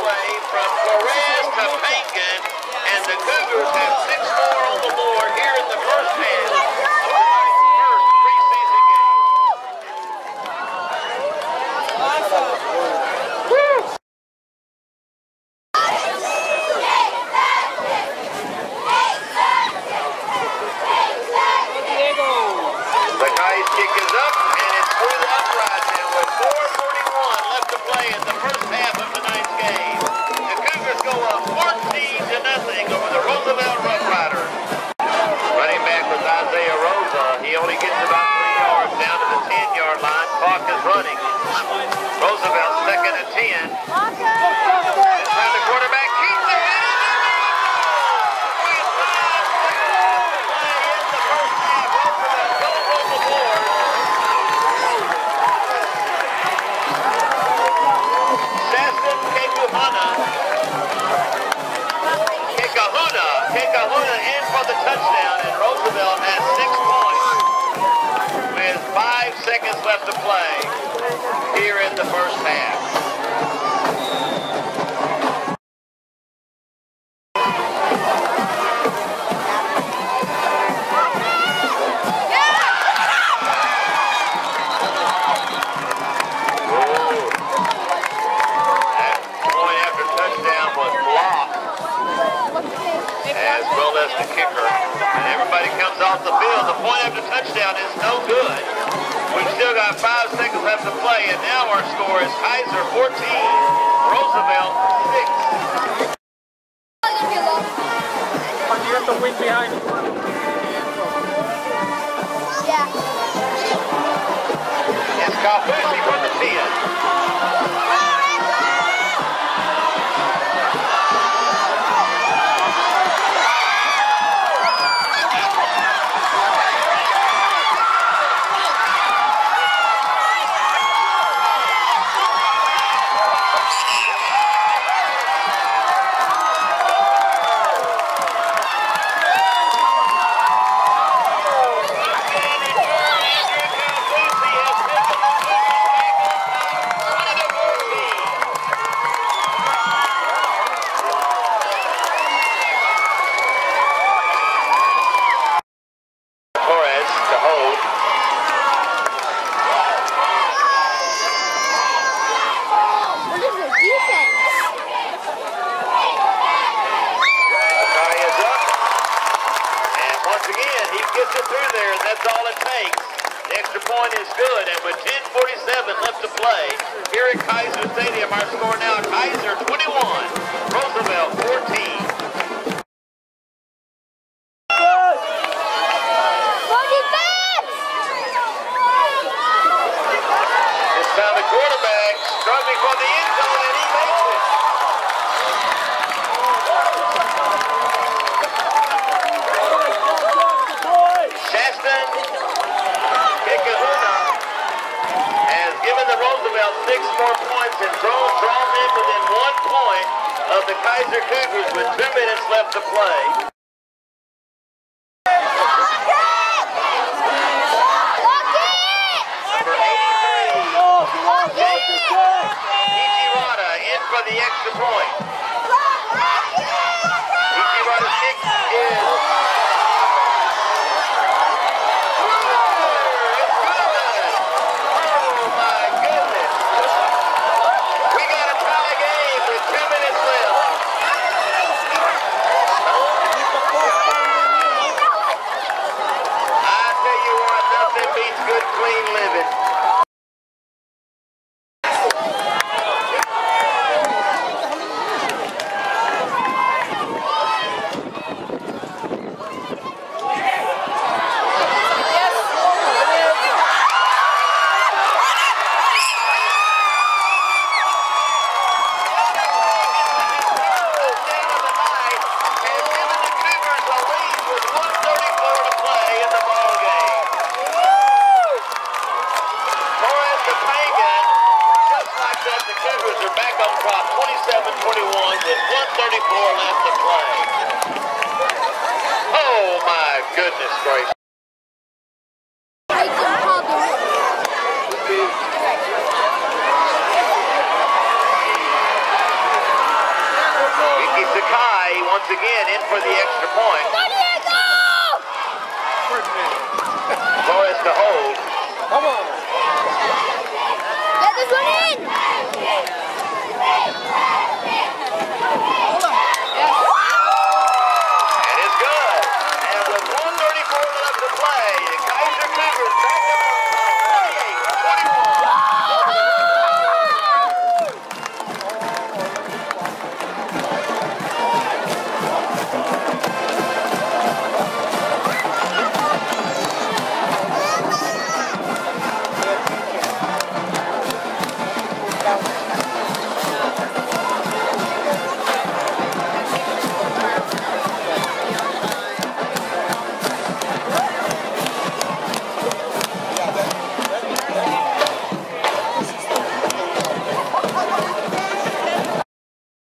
away from Flores to Pangan, and the Cougars have 6 more on the board here in the first half of tonight's first preseason game. The Kai's kick is up, and it's through the uprights, and with 4:41 left to play in the first half of tonight's game, the Cougars go up 14-0 over the Roosevelt Rough Riders. Running back was Isaiah Rosa. He only gets about 3 yards down to the 10-yard line. Clock is running. Roosevelt second and 10. Around the quarterback, keeps it. Kekahuna in for the touchdown, and Roosevelt has 6 points with 5 seconds left to play here in the first half. The kicker, and everybody comes off the field. The point after touchdown is no good. We've still got 5 seconds left to play, and now our score is Kaiser 14, Roosevelt 6. You have to win behind it. Yeah. It's Kafusi from the 10. Sakai once again in for the extra point. Flores to hold. Come on. Let this one in.